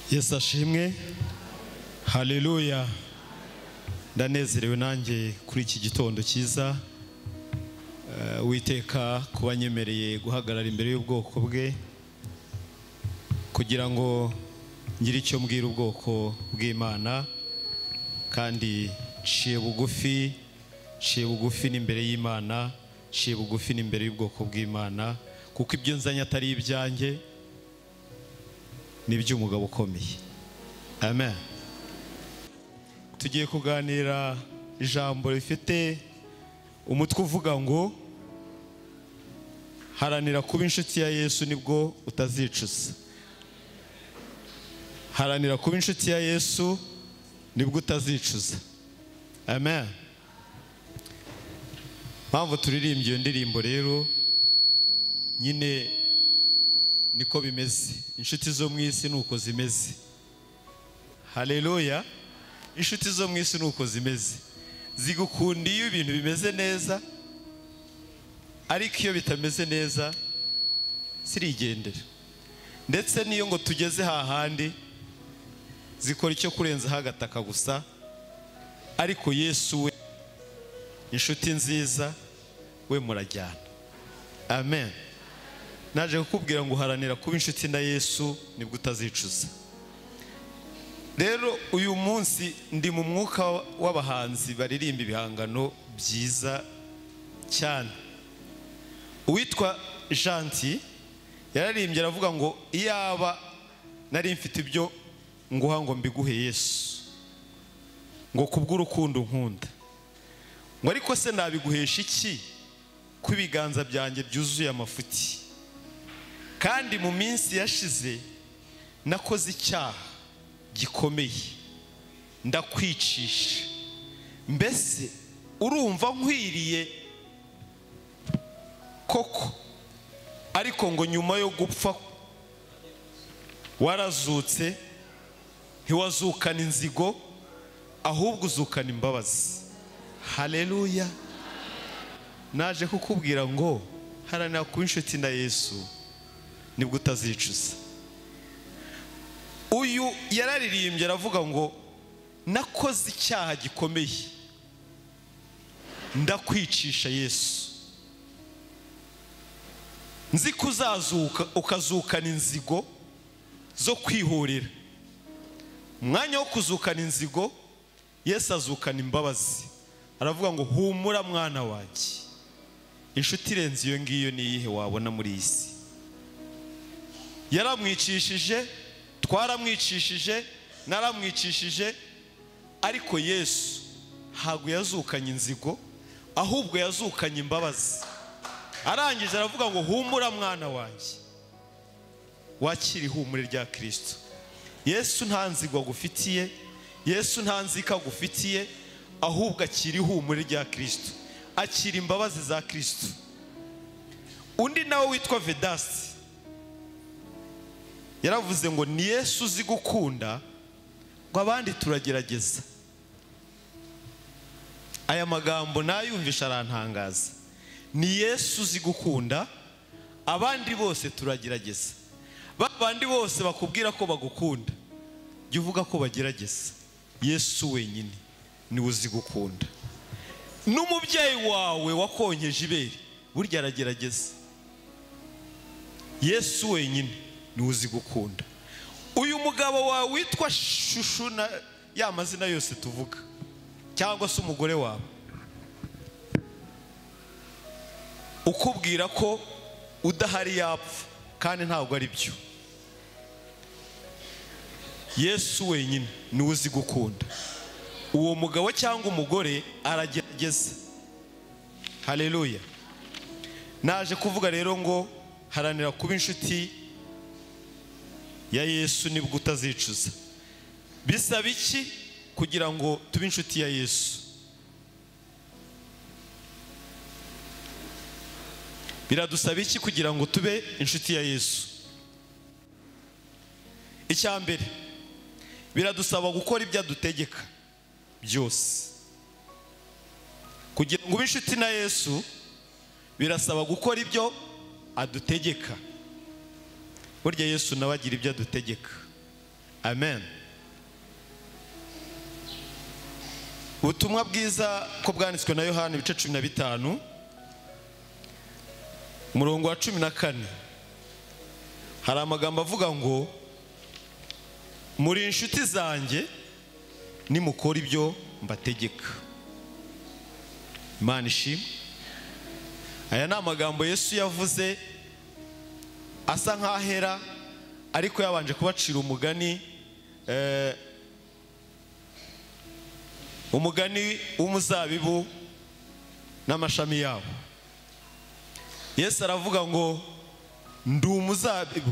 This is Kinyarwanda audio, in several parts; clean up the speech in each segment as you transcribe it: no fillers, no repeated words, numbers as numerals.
Yesu ashimwe. Haleluya. Ndanezerewe nanjye kuri iki gitondo cyiza. Uwiteka kubanyemereye guhagarara imbere y'ubwoko bwe kugira ngo ngire icyo mbwira ubwoko bw'Imana, kandi ciye bugufi n'imbere y'Imana, ciye bugufi n'imbere y'ubwoko bw'Imana, kuko ibyo nzanye atari ibyanjye, ni iby'umugabo ukomeye. Amen. Tugiye kuganira ijambo rifite umutwe uvuga ngo haranira kuba inshuti ya Yesu nibwo utazicuza. Haranira kuba inshuti ya Yesu nibwo utazicuza. Amen. Mpamvu turirimbye iyo ndirimbo rero nyine niko bimeze. Inshuti zo mu isi nuko zimeze. Haleluya. Inshuti zo mu isi nuko zimeze. Zigukunda iyo ibintu bimeze neza, ariko iyo bitameze neza sirigendera. Ndetse niyo ngo tugeze hahandi zikora icyo kurenza hagataka gusa, ariko Yesu we inshuti nziza we murajyana. Amen. Naje kukubwira ngo haranira kuba inshuti na Yesu nibwo utazicuza. Rero uyu munsi ndi mu mwuka w'abahanzi baririmba ibihangano byiza cyane. Uwitwa Janti yararimbye aravuga ngo iyaba nari mfite ibyo nguha ngo mbiguhe Yesu, ngo kubw'urukundo nkunda, ngo ariko se nabiguhesha iki ko ibiganza byanjye byuzuye amafuti, kandi mu minsi yashize nakoze icyaha gikomeye ndakwicisha. Mbese urumva nkwiriye koko? Ariko ngo nyuma yo gupfa warazutse, ntiwazukana inzigo, ahubwo uzukana imbabazi. Haleluya. Naje kukubwira ngo haranira kuba inshuti na Yesu nibwo utazicuza. Uyu yararirimbye aravuga ngo nakoze icyaha gikomeye ndakwicisha Yesu, nzi kuzazuka ukazukana inzigo zo kwihorera. Umwanya wo kuzukana inzigo Yesu azukana imbabazi. Aravuga ngo humura mwana wanjye. Inshuti irenze iyo ngiyo ni iyihe wabona muri iyi si? Yaramwicishije, twaramwicishije, naramwicishije, ariko Yesu ntabwo yazukanye inzigo, ahubwo yazukanye imbabazi. Arangije aravuga ngo humura mwana wanjye, wakira ihumure rya Kristo. Yesu nta nzigo agufitiye, Yesu nta nzika agufitiye, ahubwo akira ihumure rya Kristo, akira imbabazi za Kristo. Undi nawe witwa Vedasi yaravuze ngo ni Yesu uzi gukunda, ngo abandi turagerageza. Aya magambo nayumvisha arantangaza. Ni Yesu uzi gukunda, abandi bose turagerageza. Babandi bose bakubwira ko bagukunda, jya uvuga ko bagerageza. Yesu wenyine ni uzi gukunda. N'umubyeyi wawe wakonkeje ibere burya aragerageza. Yesu wenyine ni uzi gukunda. Uyu mugabo wawe witwa Shushu na ya mazina yose tuvuga, cyangwa se umugore wawe ukubwira ko udahari yapfa, kandi ntabwo ari byo. Yesu wenyine ni uzi gukunda. Uwo mugabo cyangwa umugore aragerageza. Haleluya. Naje kuvuga rero ngo haranira kuba inshuti ya Yesu nibwo utazicuza. Bisaba iki kugira ngo tube inshuti ya Yesu? Biradusaba iki kugira ngo tube inshuti ya Yesu? Icya mbere, biradusaba gukora ibyo adutegeka byose. Kugira ngo ube inshuti na Yesu birasaba gukora ibyo adutegeka. Burya Yesu nawe agira ibyo adutegeka. amen. Ubutumwa bwiza ko bwanditswe na Yohana ibice 15 umurongo wa 14 hari amagambo avuga ngo muri inshuti zanjye nimukora ibyo mbategeka. Imana ishimwe. Aya ni amagambo Yesu yavuze asa nk'ahera, ariko yabanje kubacira umugani w'umuzabibu n'amashami yawo. Yesu aravuga ngo ndi umuzabibu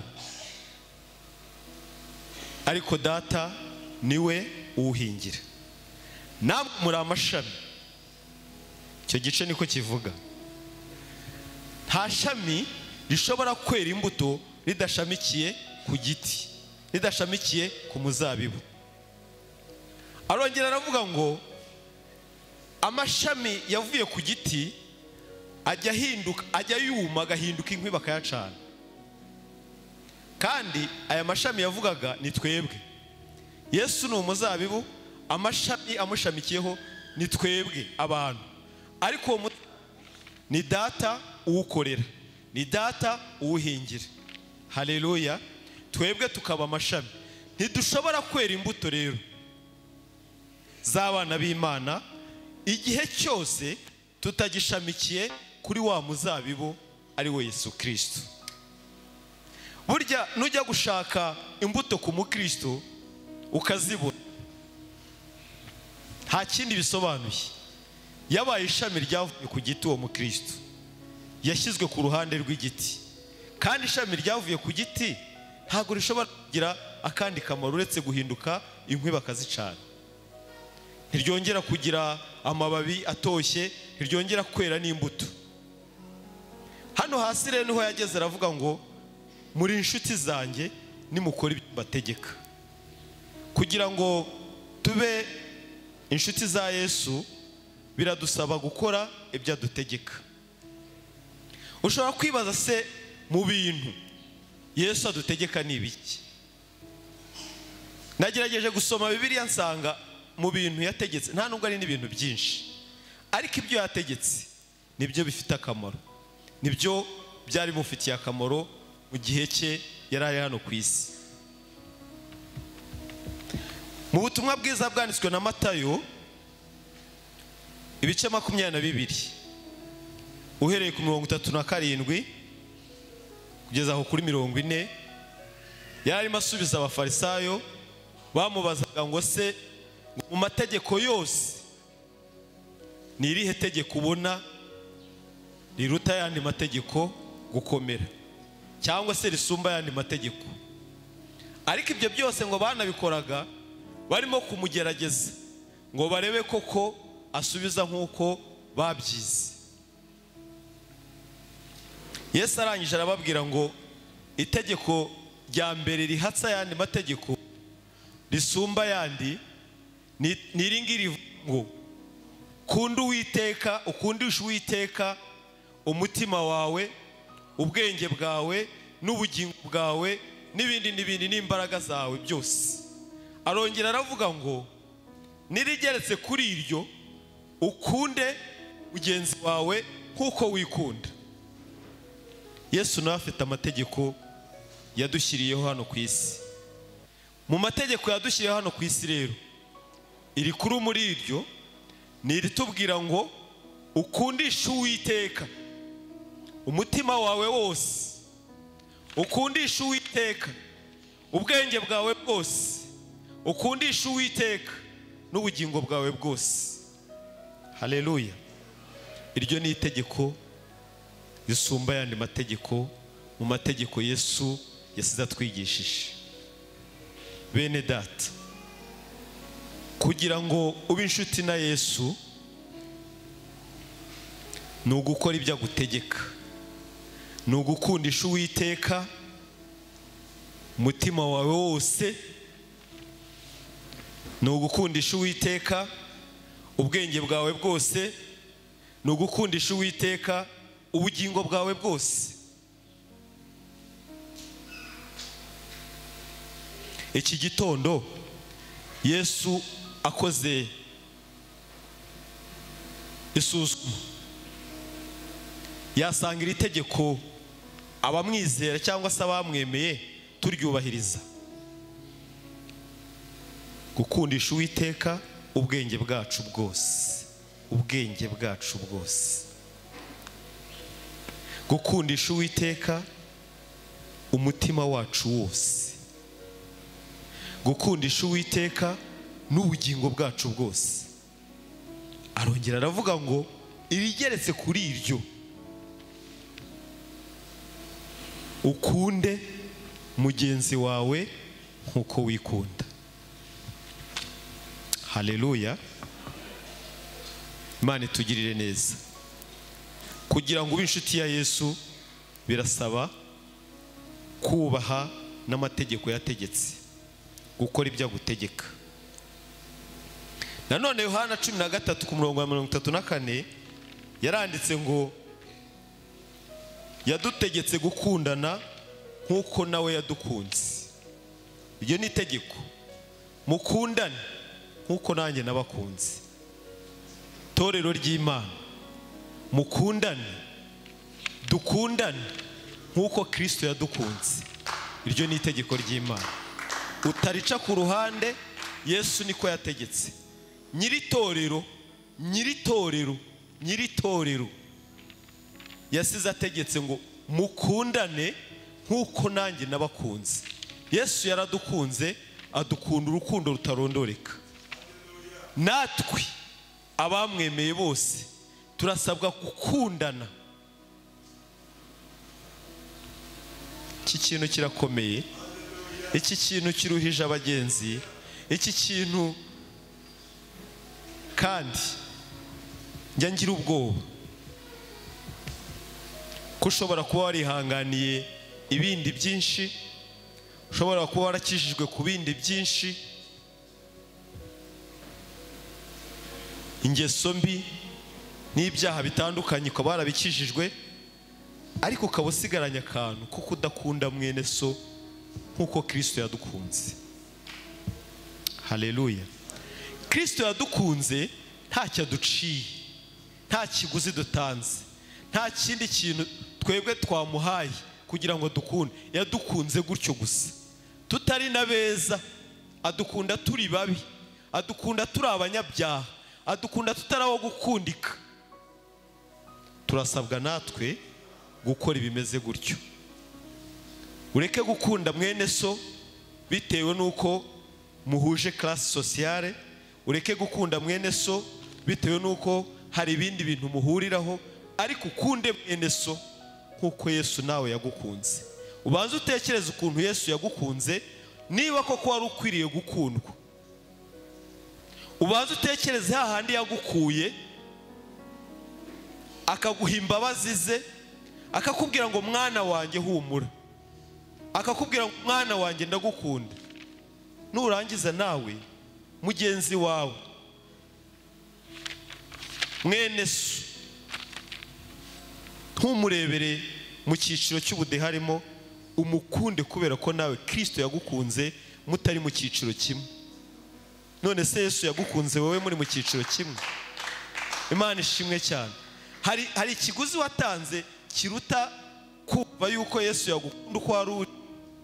ariko data niwe uwuhingira, namwe muri amashami. Icyo gice niko kivuga. Nta shami rishobora kwera imbuto ridashamikiye ku giti, ridashamikiye ku muzabibu. Arongera aravuga ngo amashami yavuye ku giti ajya ahinduka, ajya yuma agahinduka inkwi bakayacana. Kandi aya mashami yavugaga ni twebwe. Yesu ni umuzabibu, amashami amushamikiyeho ni twebwe abantu. Ariko ni data uwukorera, ni data uwuhingira. Haleluya. Twebwe tukaba amashami. Ntidushobora kwera imbuto rero z'abana b'Imana igihe cyose tutagishamikiye kuri wa muzabibu ari we Yesu Kristo. Burya nujya gushaka imbuto ku mukristo ukazibona, nta kindi bisobanuye. Yabaye ishami ryavuye ku giti, uwo mukristo yashyizwe ku ruhande rw'igiti. Kandi ishami ryavuye ku giti ntabwo rishobora kugira akandi kamaro uretse guhinduka inkwi bakazicana. Ntiryongera kugira amababi atoshye, ntiryongera kwera n'imbuto. Hano hasi rero niho yageze aravuga ngo muri inshuti zanjye nimukora ibyo mbategeka. Kugira ngo tube inshuti za Yesu biradusaba gukora ibyo adutegeka. Ushobora kwibaza se mu bintu Yesu adutegeka ni ibiki? Nagerageje gusoma Bibiliya nsanga mu bintu yategetse nta nubwo ari n'ibintu byinshi, ariko ibyo yategetse nibyo bifite akamaro, nibyo byari bimufitiye akamaro mu gihe cye yari ari hano ku isi. Mu butumwa bwiza bwanditswe na Matayo ibice 22 uhereye ku 37 kugeza aho kuri 40, yarimo asubiza abafarisayo bamubazaga ngo se mu mategeko yose ni irihe tegeko ubona riruta yandi mategeko gukomera, cyangwa se risumba yandi mategeko? Ariko ibyo byose ngo banabikoraga barimo kumugerageza ngo barebe koko asubiza nk'uko babyize. Yesu arangije arababwira ngo itegeko rya mbere rihatsa yandi mategeko risumba yandi ni iringiri ngo kunda Uwiteka, ukundisha Uwiteka umutima wawe, ubwenge bwawe, n'ubugingo bwawe, n'ibindi n'imbaraga zawe byose. Arongera aravuga ngo nirigeretse kuri iryo ukunde mugenzi wawe nk'uko wikunda. Yesu nawe afite amategeko yadushyiriyeho hano ku isi. Mu mategeko yadushyiriyeho hano ku isi rero irikuru muri iryo ni iritubwira ngo ukundishe Uwiteka umutima wawe wose, ukundishe Uwiteka ubwenge bwawe bwose, ukundishe Uwiteka n'ubugingo bwawe bwose. Haleluya. Iryo ni itegeko risumba yandi mategeko mu mategeko Yesu yasize atwigishije. Bene data, kugira ngo ube inshuti na Yesu ni ugukora ibyo agutegeka, ni ugukundisha Uwiteka umutima wawe wose, ni ugukundisha Uwiteka ubwenge bwawe bwose, ni ugukundisha Uwiteka ubugingo bwawe bwose. iki gitondo Yesu akoze isuzuma, yasanga iri tegeko abamwizera cyangwa se abamwemeye turyubahiriza: gukundisha Uwiteka ubwenge bwacu bwose, ubwenge bwacu bwose, gukundisha Uwiteka umutima wacu wose, gukundisha Uwiteka n'ubugingo bwacu bwose. Arongera aravuga ngo irigeretse kuri iryo, ukunde mugenzi wawe nk'uko wikunda. Haleluya. Imana itugirire neza. Kugira ngo ube inshuti ya Yesu birasaba kubaha n'amategeko yategetse, gukora ibyo agutegeka. Nanone Yohana 13:34 yaranditse ngo yadutegetse gukundana nk'uko nawe yadukunze. Iryo ni itegeko, mukundane nk'uko nanjye nabakunze. Torero ry'Imana, mukundane, dukundane nk'uko Kristo yadukunze. Iryo ni itegeko ry'Imana, utarica ku ruhande. Yesu niko yategetse. nyiritorero yasize ategetse ngo mukundane nk'uko nanjye nabakunze. Yesu yaradukunze, adukunda urukundo rutarondoreka. Natwe abamwemeye bose turasabwa gukundana. Iki kintu kirakomeye, iki kintu kiruhije abagenzi, iki kintu kandi njya ngira ubwoba ko ushobora kuba warihanganiye ibindi byinshi, ushobora kuba warakijijwe ku bindi byinshi, ingeso mbi n'ibyaha bitandukanye ukaba warabikijijwe, ariko ukaba usigaranye akantu ko kudakunda mwene so nk'uko Kristo yadukunze. Haleluya. Kristo yadukunze ntacyo aduciye, nta kiguzi dutanze, nta kindi kintu twebwe twamuhaye kugira ngo dukunde. Yadukunze gutyo gusa, tutari na beza, adukunda turi babi, adukunda turi abanyabyaha, adukunda tutari abo gukundika. Turasabwa natwe gukora ibimeze gutyo. Ureke gukunda mwene so bitewe nuko muhuje classe sociale, ureke gukunda mwene so bitewe nuko hari ibindi bintu muhuriraho, ariko ukunde mwene so nkuko Yesu nawe yagukunze. Ubanze utekereze ukuntu Yesu yagukunze, niba koko wari ukwiriye gukundwa. Ubanze utekereze hahandi yagukuye akaguha imbabazi ze, akakubwira ngo mwana wanjye humura, akakubwira ngo mwana wanjye ndagukunda. Nurangiza nawe mugenzi wawe mwene so ntumurebere mu cyiciro cy'ubudehe harimo, umukunde kubera ko nawe Kristo yagukunze mutari mu cyiciro kimwe. None se Yesu yagukunze wowe muri mu cyiciro kimwe? Imana ishimwe cyane. Hari ikiguzi watanze kiruta kumva yuko Yesu yagukunda uko wari uri.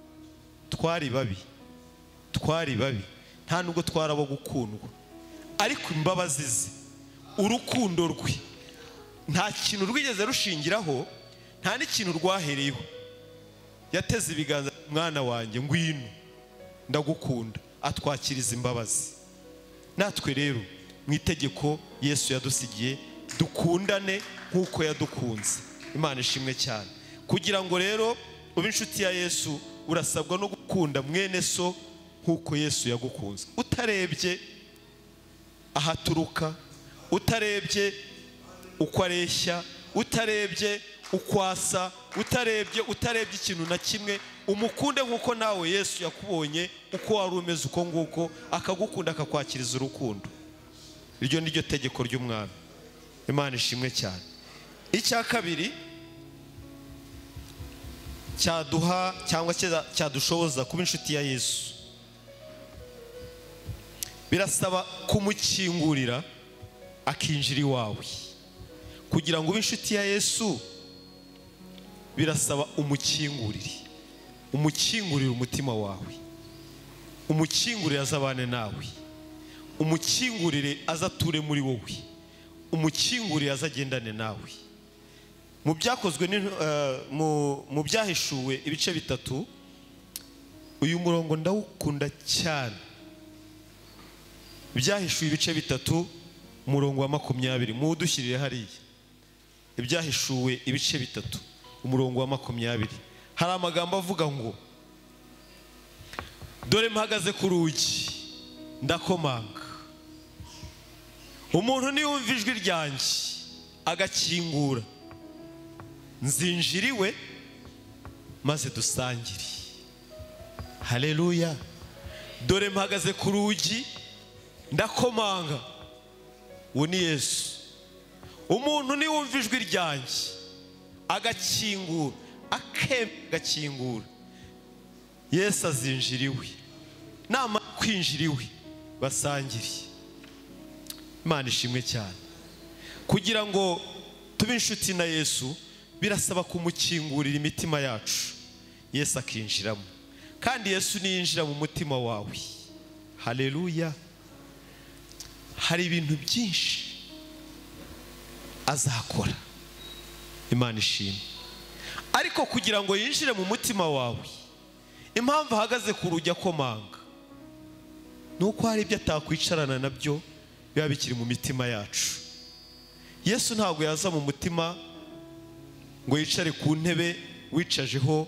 Twari babi, nta nubwo twarabo gukundwa, ariko imbabazi ze, urukundo rwe nta kintu rwigeze rushingiraho, nta n'ikintu rwahereyeho. Yateze ibiganza, mwana wanjye ngwino ndagukunda, atwakiriza imbabazi. Natwe rero mu itegeko Yesu yadusigiye dukundane nk'uko yadukunze. Imana ishimwe cyane. Kugira ngo rero ube inshuti ya Yesu urasabwa no gukunda mwene so nk'uko Yesu yagukunze, utarebye ahaturuka, utarebye uko areshya, utarebye uko asa, utarebye ikintu na kimwe. Umukunde nk'uko nawe Yesu yakubonye uko wari umeze uko nguko, akagukunda akakwakiriza urukundo. Iryo ni ryo tegeko ry'Umwami. Imana ishimwe cyane. Icya kabiri cyaduha cyangwa cyadushoboza kuba inshuti ya Yesu birasaba kumukingurira akinjira iwawe. Kugira ngo ube inshuti ya Yesu birasaba umukingurire umutima wawe, umukingurire azabane nawe, umukingurire azature muri wowe, umukingurire azagendane nawe. Mu byakozwe mu byahishuwe ibice 3, uyu murongo ndawukunda cyane. Ibyahishuwe ibice 3 umurongo wa 20, muwudushyirire hariya. Ibyahishuwe ibice 3 umurongo wa 20, hari amagambo avuga ngo, dore mpagaze ku rugi ndakomanga, umuntu niyumva ijwi ryanjye agakingura, nzinjira iwe maze dusangire. Haleluya. Dore mpagaze ku rugi ndakomanga. Uwo ni Yesu. Umuntu niyumva ijwi ryanjye agakingura, agakingura, Yesu azinjira iwe, namara kwinjira iwe basangire. Imana ishimwe cyane. Kugira ngo tube inshuti na Yesu birasaba kumukingurira imitima yacu, Yesu akinjiramo. Kandi Yesu niyinjira mu mutima wawe, haleluya, hari ibintu byinshi azakora. Imana ishimwe. Ariko kugira ngo yinjire mu mutima wawe, impamvu ahagaze ku rugi akomanga nuko hari ibyo atakwicarana nabyo biba bikiri mu mitima yacu. Yesu ntabwo yaza mu mutima ngo yicare ku ntebe wicajeho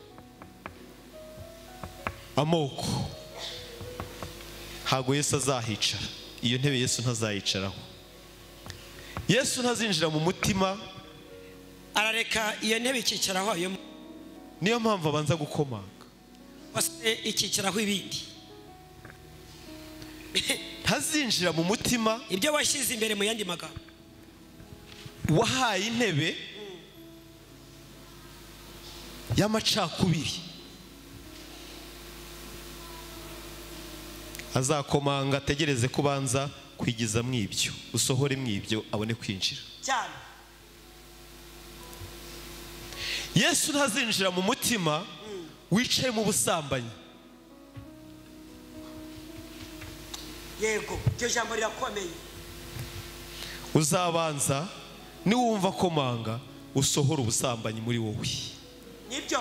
amoko. Ntabwo Yesu azahicara, iyo ntebe Yesu ntazayicaraho. Yesu ntazinjira mu mutima, arareka iyo ntebe ikicaraho. niyo mpamvu abanza gukomanga, ikicaraho ibindi. ntazinjira mu mutima ibyo washyize imbere. Mu yandi magambo, wahaye intebe y'amacakubiri, azakomanga ategereze kubanza kwigiza mwibyo, usohore mwibyo abone kwinjira cyane. Yesu ntazinjira mu mutima wicaye mu busambanyi. Yego, iryo jambo rirakomeye. Uzabanza niwumva komanga usohora ubusambanyi muri wowe. Nibyo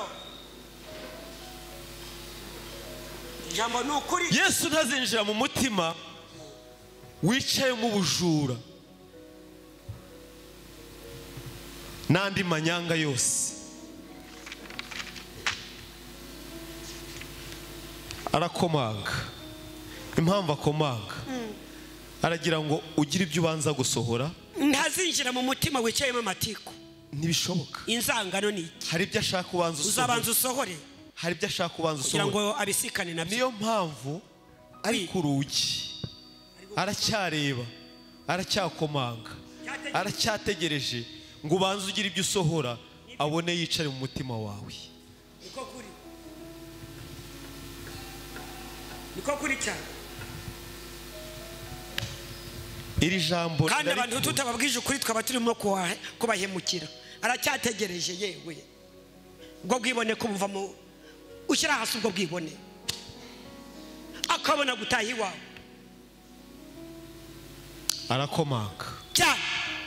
jambo ni ukuri. Yesu ntazinjira mu mutima wicaye mu bujura n'andi manyanga yose. Arakomanga. Impamvu akomanga, aragira ngo ugire ibyo ubanza gusohora. Ntazinjira mu mutima wicayemo amatiku. Ntibishoboka. Inzangano ni iki? Hari ibyo ashaka ubanza usohora. Uzabanza usohore. Hari ibyo ashaka ubanza usohora kugira ngo abisikane nabyo. Niyo mpamvu ari ku rugi, aracyareba, aracyakomanga, aracyategereje ngo ubanze ugire ibyo usohora abone yicare mu mutima wawe. Niko kuri. Niko kuri cyane. Iri jambo kandi abantu tutababwije ukuri twaba turimo kubahemukira. Aracyategereje yewe ubwo bwibone kumva mu ushyira hasi ubwo bwibone akabona gutaha iwawe. Arakomanga cyane,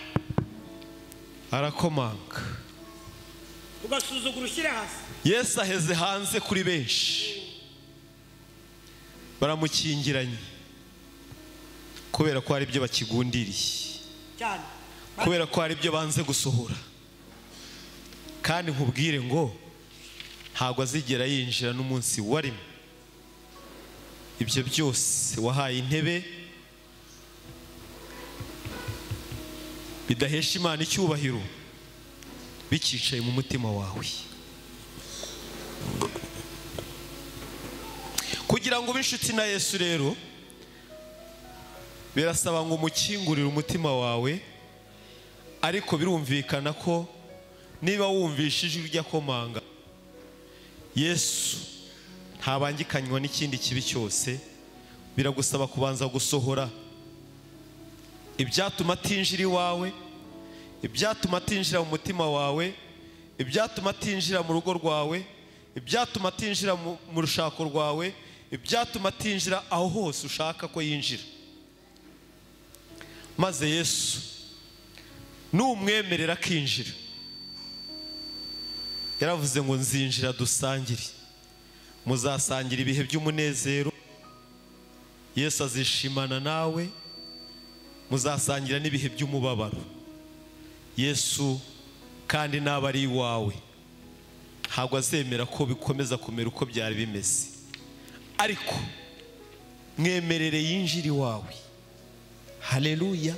arakomanga, ugasuzugura ushyire hasi. Yesu aheze hanze kuri benshi, baramukingiranye kubera ko hari ibyo bakigundiriye cyane, kubera ko hari ibyo banze gusohora. Kandi nkubwire ngo ntabwo azigera yinjira n'umunsi warimo. Ibyo byose wahaye intebe bidahesha Imana icyubahiro bikicaye mu mutima wawe. Kugira ngo ube inshuti na Yesu rero birasaba ngo umukingurire umutima wawe. Ariko birumvikana ko niba wumvishije ijwi ry'akomanga, Yesu ntabangikanywa n'ikindi kibi cyose, biragusaba kubanza gusohora ibyatuma atinjira iwawe, ibyatuma atinjira mu mutima wawe, ibyatuma atinjira mu rugo rwawe, ibyatuma atinjira mu rushako rwawe, ibyatuma atinjira aho hose ushaka ko yinjira. Maze Yesu numwemerera akinjira, yaravuze ngo nzinjira dusangire, muzasangira ibihe by'umunezero, Yesu azishimana nawe, muzasangira n'ibihe by'umubabaro. Yesu kandi naba ari iwawe ntabwo azemera ko bikomeza kumera uko byari bimeze, ariko mwemerere yinjire iwawe. Haleluya.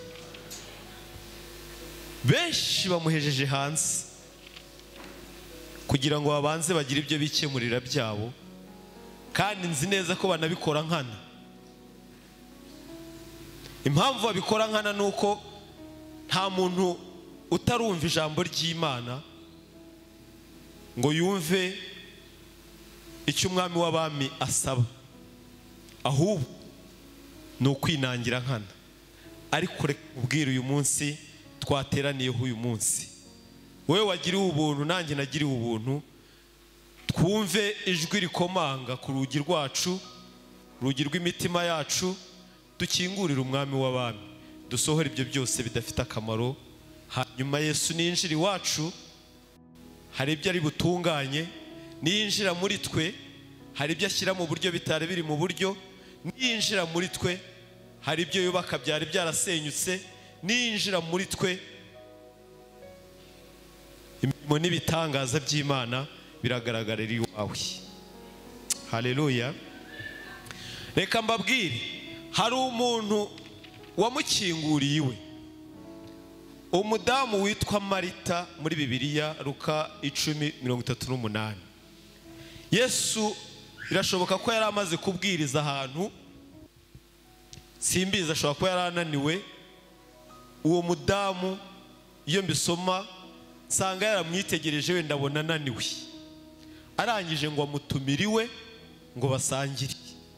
Benshi bamuhejeje hanze kugira ngo babanze bagire ibyo bikemurira byabo, kandi nzi neza ko banabikora nkana. Impamvu babikora nkana nuko nta muntu utarumva ijambo ry'Imana ngo yumve icyo umwami w'abami asaba, ahubwo ni ukwinangira nkana. Ariko reka ubwire uyu munsi twateraniyeho uyu munsi, wowe wagiriwe ubuntu nanjye nagiriwe ubuntu, twumve ijwi rikomanga ku rugi rwacu, urugi rw'imitima yacu, dukingurire umwami w'abami, dusohore ibyo byose bidafite akamaro. Hanyuma Yesu ninjira iwacu, hari ibyo ari butunganye. Niyinjira muri twe, hari ibyo ashyira mu buryo bitari biri mu buryo. Niyinjira muri twe, hari ibyo yubaka byari byarasenyutse. Niyinjira muri twe, imirimo n'ibitangaza by'Imana biragaragarira iwawe. Haleluya. Reka mbabwire, hari umuntu wamukinguriye iwe, umudamu witwa Marita, muri Bibiliya Luka 10:38. Yesu birashoboka ko yari amaze kubwiriza ahantu, simbizi, ashobora kuba yarananiwe. Uwo mudamu iyo mbisoma nsanga yaramwitegereje, wenda abona ananiwe, arangije ngo amutumiriwe ngo basangire.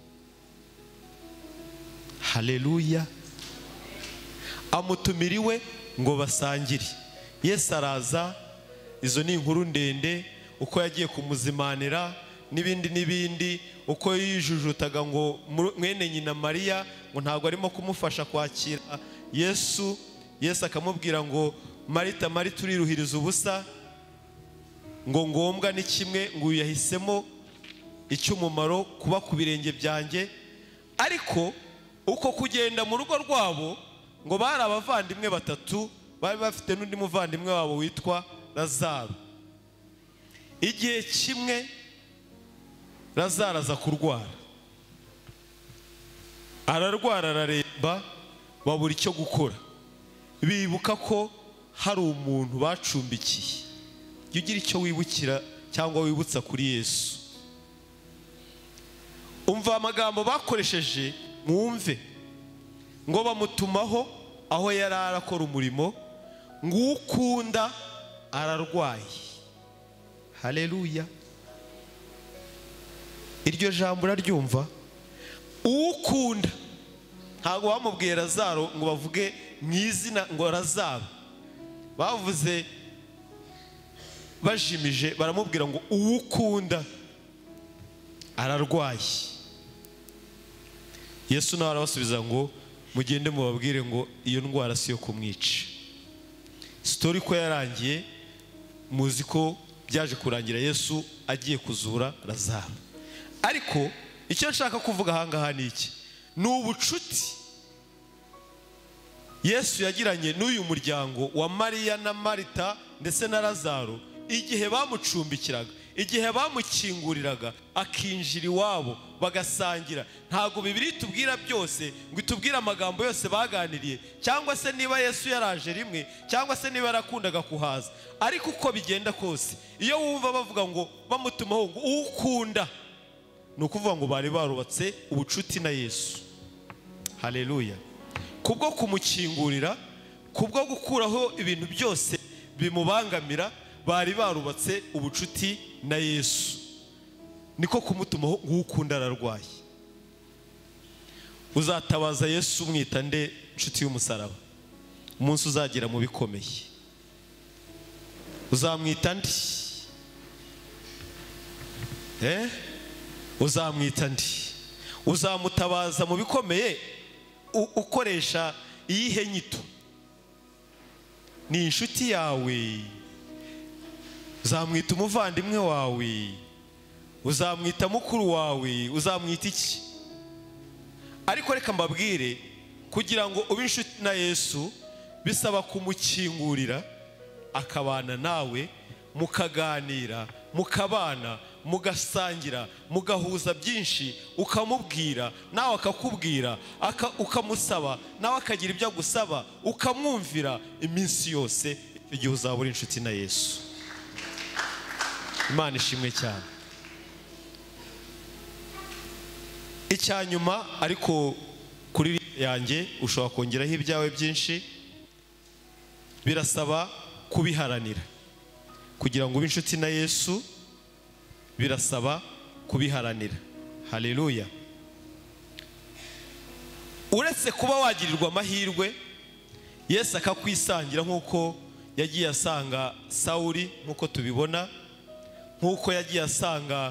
Haleluya. Amutumiriwe ngo basangire. Yesu araza, izo ni inkuru ndende, uko yagiye kumuzimanira n'ibindi n'ibindi, uko yijujutaga ngo mwene nyina Mariya ngo ntabwo arimo kumufasha kwakira Yesu. Yesu akamubwira ngo Marita, Marita, uriruhiriza ubusa, ngo ngombwa ni kimwe, ngo yahisemo icy'umumaro, kuba ku birenge byanjye. Ariko uko kugenda mu rugo rwabo, ngo bari abavandimwe batatu, bari bafite n'undi muvandimwe wabo witwa Lazaro. Igihe kimwe Lazaro aza kurwara, ararwara, araremba, babura icyo gukora. Bibuka ko hari umuntu bacumbikiye. Jya ugira icyo wibukira cyangwa wibutsa kuri Yesu. Umva amagambo bakoresheje, mwumve. Ngo bamutumaho aho yari arakora umurimo, ngo ukunda ararwaye. Haleluya. Iryo jambo uraryumva? Ukunda. Ntabwo bamubwiye Lazaro ngo bavuge mu izina ngo Lazaro, bavuze bajimije, baramubwira ngo uwukunda ararwaye. Yesu nawe arabasubiza ngo mugende mubabwire ngo iyo ndwara si yo kumwica. Story ko yarangiye, muzi ko byaje kurangira Yesu agiye kuzura Lazaro. Ariko icyo nshaka kuvuga ahangaha ni iki? Ni ubucuti Yesu yagiranye n'uyu muryango wa Mariya na Marita ndetse na Lazaro, igihe bamucumbikiraga, igihe bamukinguriraga akinjira iwabo bagasangira. Ntabwo Bibiliya itubwira byose ngo itubwire amagambo yose baganiriye, cyangwa se niba Yesu yaraje rimwe, cyangwa se niba yarakundaga kuhaza. Ariko uko bigenda kose, iyo wumva bavuga ngo bamutumaho ngo ukunda, ni ukuvuga ngo bari barubatse ubucuti na Yesu. Haleluya. Kubwo kumukingurira, kubwo gukuraho ibintu byose bimubangamira, bari barubatse ubucuti na Yesu. Niko kumutumaho ngo ukunda ararwaye. uzatabaza Yesu umwita nde inshuti y'umusaraba? Umunsi uzagera mu bikomeye uzamwita ndi? Uzamwita ndi? Uzamutabaza mu bikomeye ukoresha iyihe nyito? Ni inshuti yawe? Uzamwita umuvandimwe wawe? Uzamwita mukuru wawe? Uzamwita iki? Ariko reka mbabwire, kugira ngo ube inshuti na Yesu bisaba kumukingurira akabana nawe, mukaganira, mukabana, mugasangira, mugahuza byinshi, ukamubwira nawe akakubwira, ukamusaba nawe akagira ibyo agusaba, ukamwumvira iminsi yose. Igihe uzaba uri inshuti na Yesu. Imana ishimwe cyane. Icyanyuma ariko kuri yanjye ushobora kongeraho ibyawe byinshi, birasaba kubiharanira. Kugira ngo ube inshuti na Yesu birasaba kubiharanira. Haleluya. Uretse kuba wagirirwa amahirwe Yesu akakwisangira nk'uko yagiye asanga Sawuli, nk'uko tubibona, nk'uko yagiye asanga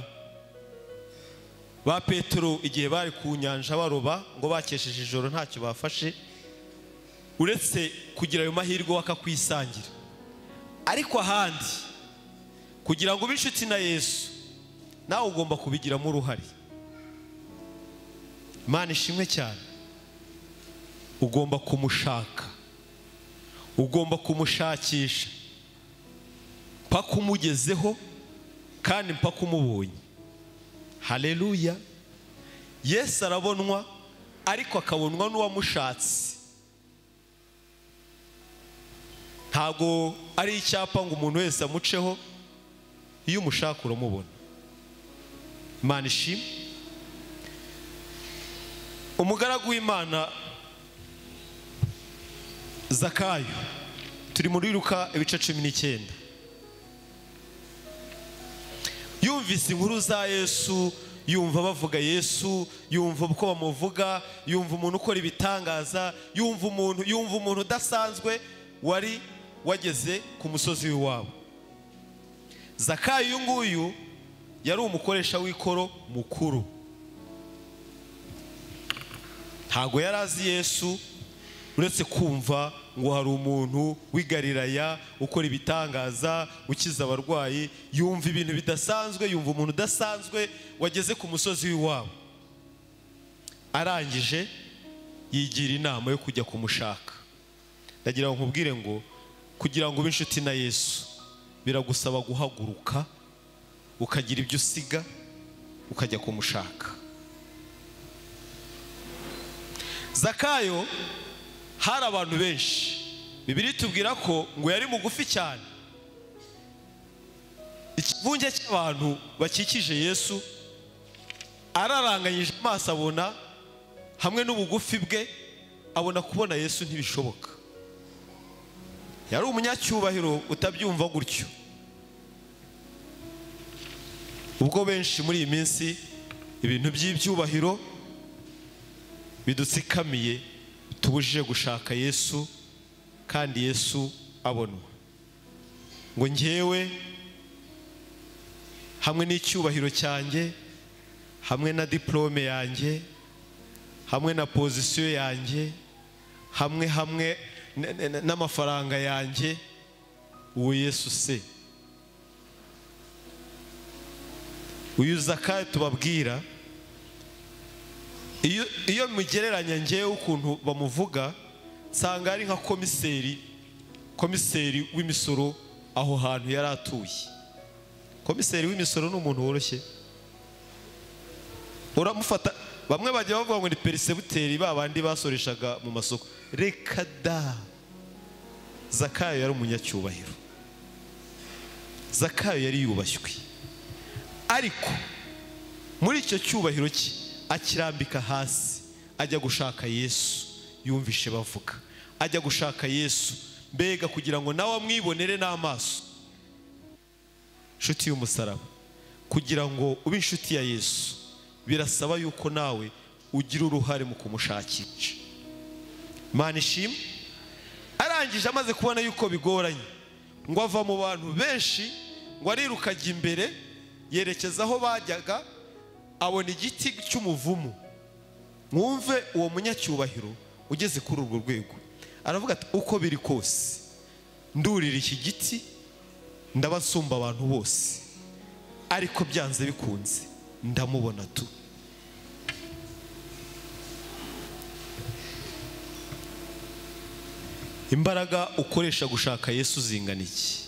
ba Petero igihe bari ku nyanja baroba ngo bakesheje ijoro ntacyo bafashe. Uretse kugira ayo mahirwe wakakwisangira, ariko ahandi kugira ngo ube inshuti na Yesu nawe ugomba kubigiramo uruhare. Imana ishimwe cyane. Ugomba kumushaka, ugomba kumushakisha mpaka umugezeho kandi mpaka umubonye. Haleluya. Yesu arabonwa ariko akabonwa n'uwamushatse. Ntago ari icyapa ngo umuntu wese amuceho, iyo umushaka uramubona. Imana ishimwe. Umugaragu w'Imana Zakayo, turi muri Luka ibice 19, yumvise inkuru za Yesu, yumva bavuga Yesu, yumva uko bamuvuga, yumva umuntu ukora ibitangaza, yumva umuntu udasanzwe wari wageze ku musozi w'iwabo. Zakayo uyu nguyu yari umukoresha w'ikoro mukuru. Ntago yari azi Yesu, uretse kumva ngo hari umuntu w'i Galilaya ukora ibitangaza, ukiza abarwayi. Yumva ibintu bidasanzwe, yumva umuntu udasanzwe wageze ku musozi w'iwabo. Arangije yigira inama yo kujya kumushaka. Ndagira ngo nkubwire ngo kugira ngo ube inshuti na Yesu biragusaba guhaguruka, ukagira ibyo usiga, ukajya kumushaka. Zakayo hari abantu benshi. Bibiliya itubwira ko ngo yari mugufi cyane. Ikivunge cy'abantu bakikije Yesu, araranganyije amaso abona, hamwe n'ubugufi bwe abona kubona Yesu ntibishoboka. Yari umunyacyubahiro utabyumva gutyo. Ubwo benshi muri iyi minsi ibintu by'ibyubahiro bidutsikamiye, tubujije gushaka Yesu, kandi Yesu abonwa. Ngo njyewe hamwe n'icyubahiro cyanjye, hamwe na diplome yanjye, hamwe na position yanjye, hamwe n'amafaranga yanjye, uwo Yesu se? Uyu Zakayo tubabwira, iyo mugereranya njyewe ukuntu bamuvuga, nsanga ari nka komiseri w'imisoro aho hantu yari atuye. Komiseri w'imisoro ni umuntu woroshye. Uramufata, bamwe bajya bavuga ngo ni perisebuteri, babandi basoreshaga mu masoko. Reka da. Zakayo yari umunyacyubahiro. Zakayo yari yubashywe, ariko muri icyo cyubahiro cye akirambika hasi, ajya gushaka Yesu. Yumvishe bavuga, ajya gushaka Yesu, mbega kugira ngo nawe amwibonere n'amaso. Inshuti y'umusaraba, kugira ngo ube inshuti ya Yesu birasaba yuko nawe ugire uruhare mu kumushakisha. Imana ishimwe. Arangije amaze kubona yuko bigoranye, ngo ava mu bantu benshi, ngo ariruka ajya imbere yerekeza aho bajyaga, abona igiti cy'umuvumu. Mwumve uwo munyacyubahiro ugeze kuri urwo rwego, aravuga ati uko biri kose ndurira iki giti ndabasumba abantu bose, ariko byanze bikunze ndamubona tu. Imbaraga ukoresha gushaka Yesu zingana iki?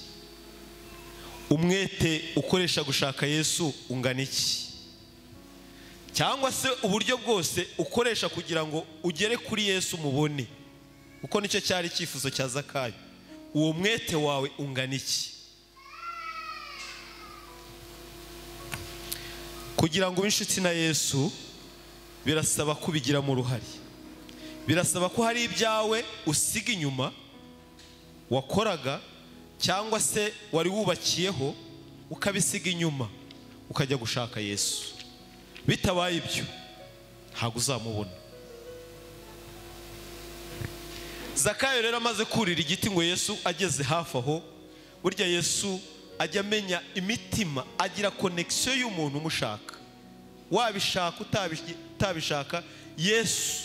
Umwete ukoresha gushaka Yesu ungana iki? Cyangwa se uburyo bwose ukoresha kugira ngo ugere kuri Yesu mubone, uko nicyo cyari icyifuzo cya Zakayo. Uwo mwete wawe ungana iki? Kugira ngo ube inshuti na Yesu birasaba kubigiramo uruhare. Birasaba ko hari ibyawe usiga inyuma wakoraga cyangwa se wari wubakiyeho, ukabisiga inyuma ukajya gushaka Yesu. Bitabaye ibyo ntabwo uzamubona. Zakayo rero amaze kurira igiti, ngo Yesu ageze hafi aho, burya Yesu ajya amenya imitima, agira connection y'umuntu umushaka. Wabishaka utabishaka, Yesu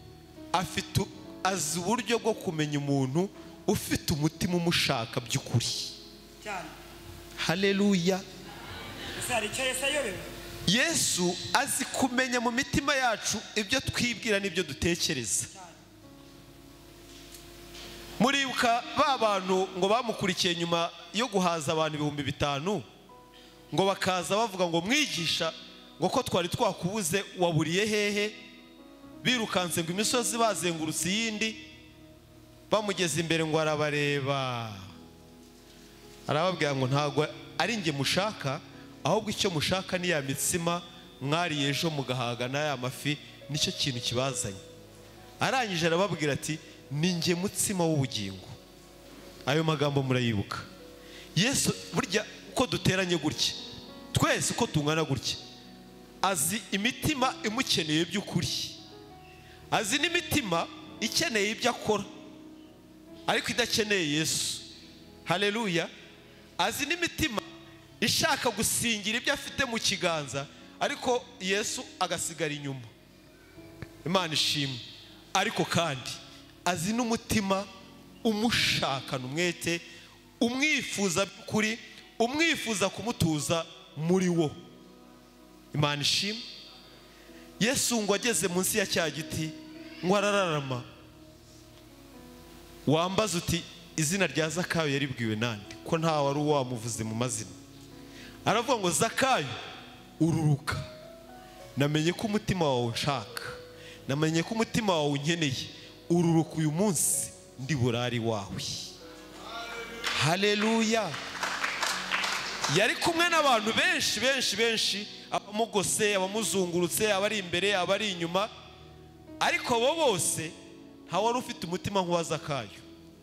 azi uburyo bwo kumenya umuntu ufite umutima umushaka by'ukuri. Haleluya. Yesu azi kumenya mu mitima yacu ibyo twibwira n'ibyo dutekereza. Muribuka ba bantu ngo bamukurikiye nyuma yo guhaza abantu 5,000, ngo bakaza bavuga ngo mwigisha, ngo ko twari twakubuze waburiye hehe? Birukanse ngo imisozi bazengurutse iyindi, bamugeze imbere ngo arabareba, arababwira ngo ntago ari nge mushaka, ahubwo icyo mushaka ni ya mitsima mwariye ejo mugahaga na ya mafi, nicyo kintu kibazanye. Arangije arababwira ati ni nge mutsima w'ubugingo. Ayo magambo murayibuka. Yesu burya uko duteranye gutya, twese uko tungana gutya, azi imitima imukeneye by'ukuri, azi n'imitima ikeneye ibyo akora ariko idakeneye Yesu. Haleluya. Azi n'imitima ishaka gusingira ibyo afite mu kiganza ariko Yesu agasigara inyuma. Imana ishimwe. Ariko kandi azi n'umutima umushakana umwete, umwifuza by'ukuri, umwifuza kumutuza muri wo. Imana ishimwe. Yesu ngo ageze munsi ya cya giti, ngo arararama. Wambaza uti izina rya Zakayo yaribwiwe nande? Ko nta wari wamuvuze mu mazina. Aravuga ngo Zakayo ururuka, namenye ko umutima wawe unshaka, namenye ko umutima wawe unkeneye, ururuka uyu munsi ndi burari wawe. Haleluya. Yari kumwe n'abantu benshi, abamugose, abamuzungurutse, abari imbere, abari inyuma, ariko abo bose nta wari ufite umutima nk'uwa Zakayo.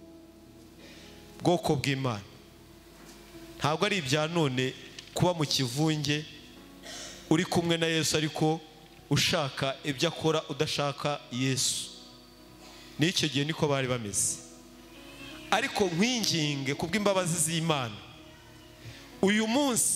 Bwoko bw'Imana, ntabwo ari ibya none kuba mu kivunge uri kumwe na Yesu ariko ushaka ibyo akora udashaka Yesu. N'icyo gihe niko bari bameze. Ariko nkwinginge kubw'imbabazi z'Imana, uyu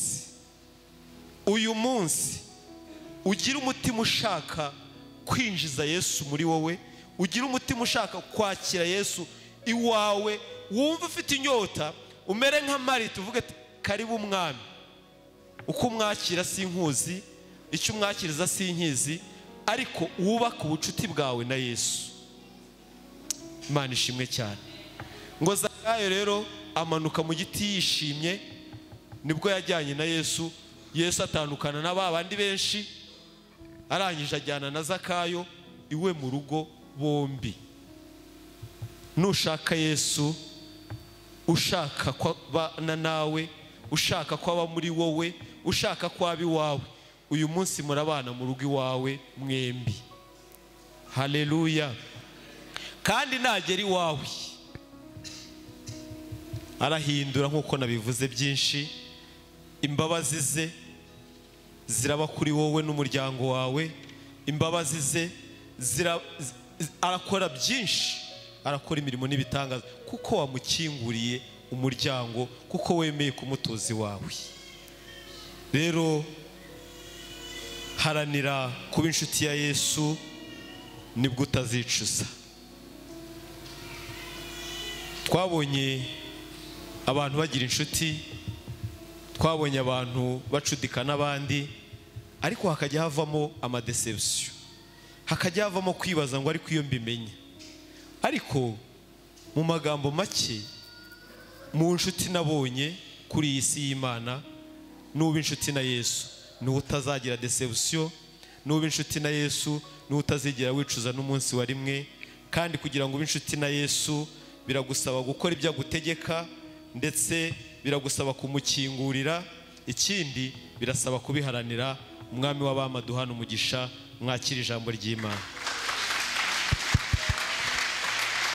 munsi ugira umutima ushaka kwinjiza Yesu muri wowe, ugira umutima ushaka kwakira Yesu iwawe, wumva ufite inyota, umere nka Marita uvuga ati karibu umwami. Uko umwakira sinkuzi, icyo umwakiriza sinkizi, ariko wubaka ubucuti bwawe na Yesu. Imana ishimwe cyane. Ngo Zakayo rero amanuka mu giti yishimye, nibwo yajyanye na Yesu. Yesu atandukana na babandi benshi, arangije ajyana na Zakayo iwe mu rugo bombi. Nushaka Yesu, ushaka kwabana nawe, ushaka kwaba muri wowe, ushaka kwaba iwawe, uyu munsi murabana mu rugo iwawe mwembi. Haleluya. Kandi nagera iwawe arahindura nk'uko nabivuze byinshi. Imbabazi ze ziraba kuri wowe n'umuryango wawe, imbabazi ze arakora byinshi, arakora imirimo n'ibitangaza kuko wamukinguriye umuryango, kuko wemeye kumutoza iwawe. Rero haranira kuba inshuti ya Yesu, nibwo utazicuza. Twabonye abantu bagira inshuti, twabonye abantu bacudika n'abandi, ariko hakajya havamo amadeception, hakajya havamo kwibaza ngo ariko iyo mbimenye. Ariko mu magambo make, mu nshuti nabonye kuri iyi si y'Imana, nuba inshuti na Yesu nuba utazagira deception, nuba inshuti na Yesu nuba utazigera wicuza n'umunsi wa rimwe. Kandi kugira ngo ube inshuti na Yesu biragusaba gukora ibyo agutegeka, ndetse biragusaba kumukingurira. Ikindi birasaba kubiharanira. Umwami w'abami aduhana umugisha. Mwakira ijambo ry'Imana.